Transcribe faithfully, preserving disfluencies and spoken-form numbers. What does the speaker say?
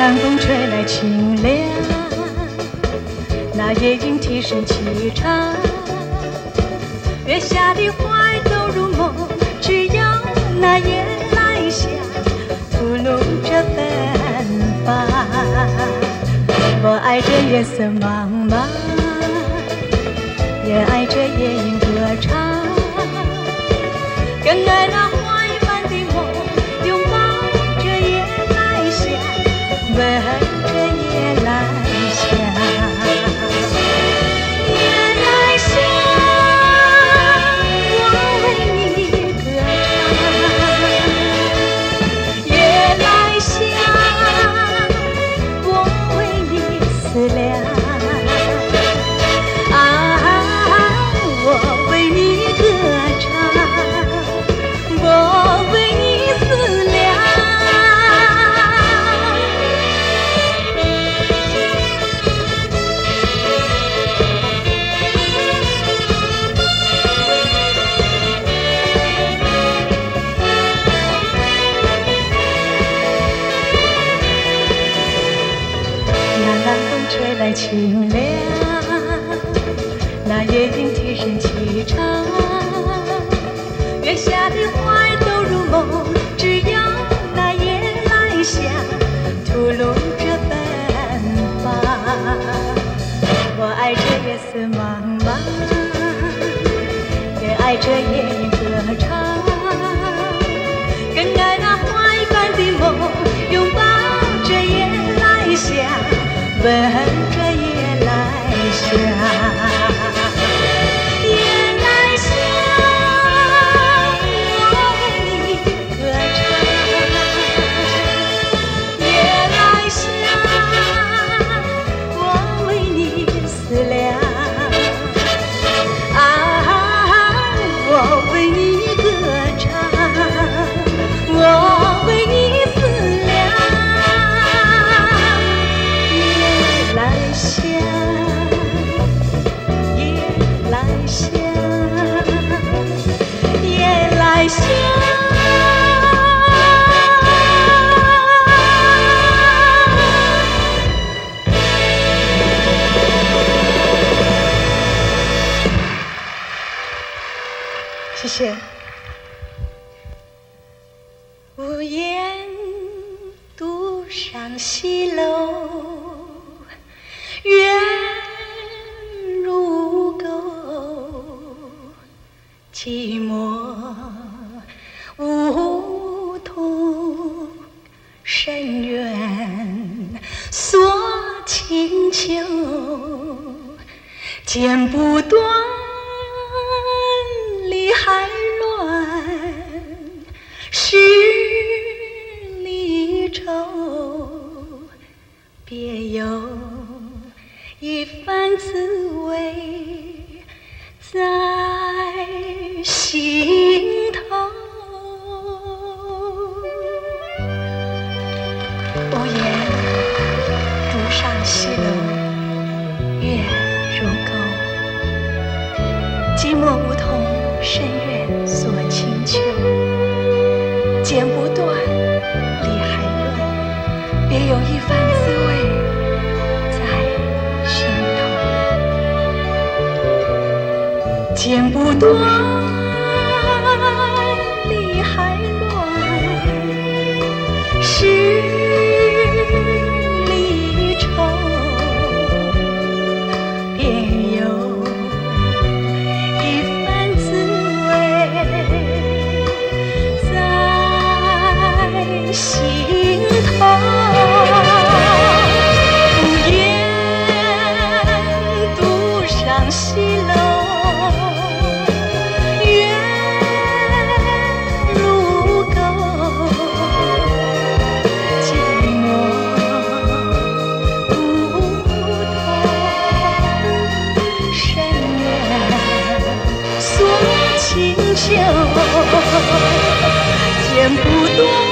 南风吹来清凉，那夜莺啼声齐唱。月下的花儿都入梦，只要那夜来香，吐露着芬芳。我爱这夜色茫茫，也爱这夜莺歌唱，更爱那花一般的梦，拥抱着夜来香，吻着夜来香。夜来香，我为你歌唱。夜来香，我为你思量。吹来清凉，那夜莺啼声齐唱。月下的花儿都入梦，只要那夜来香，吐露着芬芳。我爱这夜色茫茫，也爱这夜莺歌唱，更爱那花一般的梦，拥抱着夜来香，吻着夜来香。夜来香，我为你歌唱。夜来香，我为你思量。啊，我为你歌唱，我为你思量。香，夜来香，夜来香。谢谢。屋檐独上西楼，月如钩，寂寞梧桐深院锁清秋，剪不断，理还乱，十里愁，别有一番滋味在心头。屋檐独上西楼，月如钩，寂寞梧桐深院锁清秋，剪不断，理还乱，别有一番滋味剪不断，理还乱，十里愁，便有一番滋味在心头。屋檐独上西楼，剪不断。